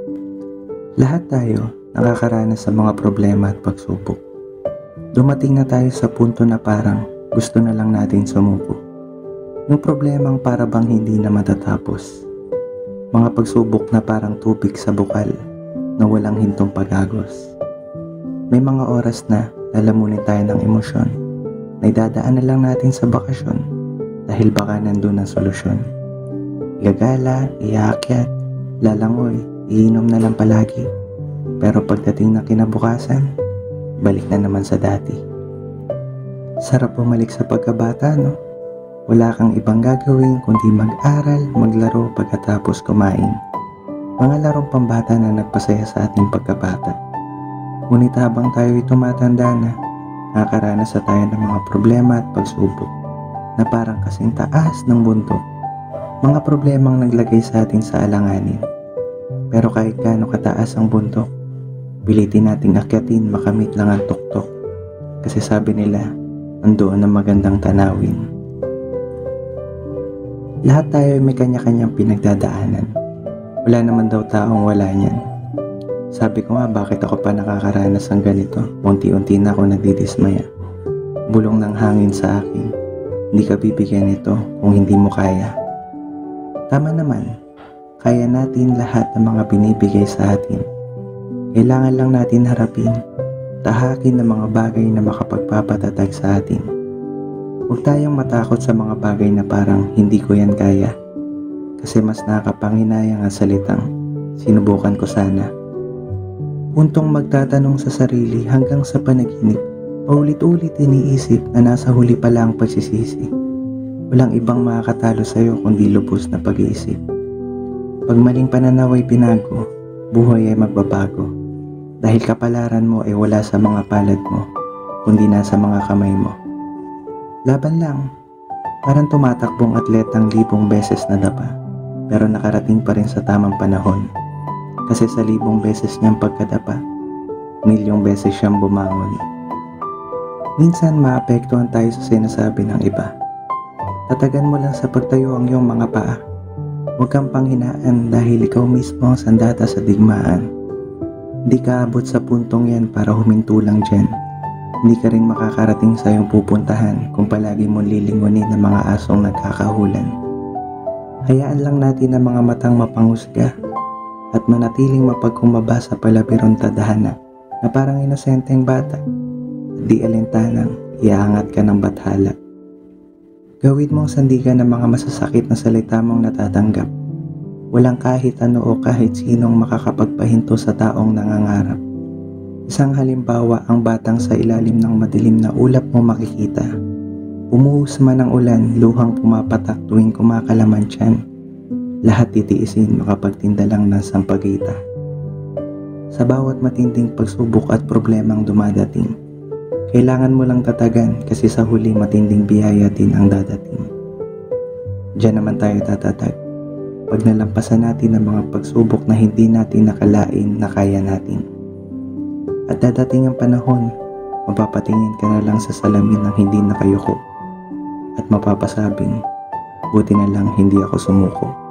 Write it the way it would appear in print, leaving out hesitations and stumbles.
Lahat tayo nakakaranas sa mga problema at pagsubok. Dumating na tayo sa punto na parang gusto na lang natin sumuko. Yung problemang para bang hindi na matatapos. Mga pagsubok na parang tubig sa bukal na walang hintong pagagos. May mga oras na lalamunin tayo ng emosyon na idadaan na lang natin sa bakasyon dahil baka nandun ang solusyon. Gagala, iaakyat, lalangoy, iinom na lang palagi. Pero pagdating na kinabukasan, balik na naman sa dati. Sarap bumalik sa pagkabata, no? Wala kang ibang gagawin kundi mag-aral, maglaro pagkatapos kumain. Mga larong pambata na nagpasaya sa ating pagkabata. Ngunit habang tayo'y tumatanda na, nakakaranas na tayo ng mga problema at pagsubok na parang kasing taas ng bundok. Mga problemang naglagay sa atin sa alanganin. Pero kahit gaano kataas ang bundok, pilitin nating akyatin makamit lang ang tuktok. Kasi sabi nila, nandoon ang magandang tanawin. Lahat tayo may kanya-kanyang pinagdadaanan. Wala naman daw taong wala niyan. Sabi ko nga, bakit ako pa nakakaranas ng ganito? Unti-unti na ako nagdidismaya. Bulong ng hangin sa akin. Hindi ka bibigyan nito kung hindi mo kaya. Tama naman, kaya natin lahat ng mga binibigay sa atin. Kailangan lang natin harapin, tahakin ng mga bagay na makapagpapatatag sa atin. Huwag tayong matakot sa mga bagay na parang hindi ko yan kaya. Kasi mas nakakapanginayang ang salitang, sinubukan ko sana. Puntong magtatanong sa sarili hanggang sa panaginip, paulit-ulit iniisip na nasa huli pala ang pagsisisi. Walang ibang makakatalo sa'yo kundi lubos na pag-iisip. Pag maling pananaw ay binago, buhay ay magbabago. Dahil kapalaran mo ay wala sa mga palad mo, kundi nasa mga kamay mo. Laban lang, parang tumatakbong atletang libong beses na dapa, pero nakarating pa rin sa tamang panahon. Kasi sa libong beses niyang pagkadapa, milyong beses siyang bumangon. Minsan maapektuhan tayo sa sinasabi ng iba. Tatagan mo lang sa pagtayo ang iyong mga paa. Huwag kang panghinaan dahil ikaw mismo ang sandata sa digmaan. Hindi ka abot sa puntong yan para huminto lang dyan. Hindi ka rin makakarating sa iyong pupuntahan kung palagi mong lilingunin ng mga asong nagkakahulan. Hayaan lang natin ang mga matang mapanghusga at manatiling mapagkumbaba sa palabirong tadhana na parang inosenteng bata. Di alintanang iaangat ka ng bathala. Gawin mong sandigan ng mga masasakit na salita mong natatanggap. Walang kahit ano o kahit sinong makakapagpahinto sa taong nangangarap. Isang halimbawa ang batang sa ilalim ng madilim na ulap mo makikita. Umuhos man ang ulan, luhang pumapatak tuwing kumakalaman tiyan. Lahat titiisin makapagtinda lang ng sampagita. Sa bawat matinding pagsubok at problemang dumadating, kailangan mo lang tatagan kasi sa huli matinding biyaya din ang dadating. Diyan naman tayo tatatag. Pag nalampasan natin ang mga pagsubok na hindi natin nakalain na kaya natin. At dadating ang panahon, mapapatingin ka na lang sa salamin ng hindi nakayuko. At mapapasabing, buti na lang hindi ako sumuko.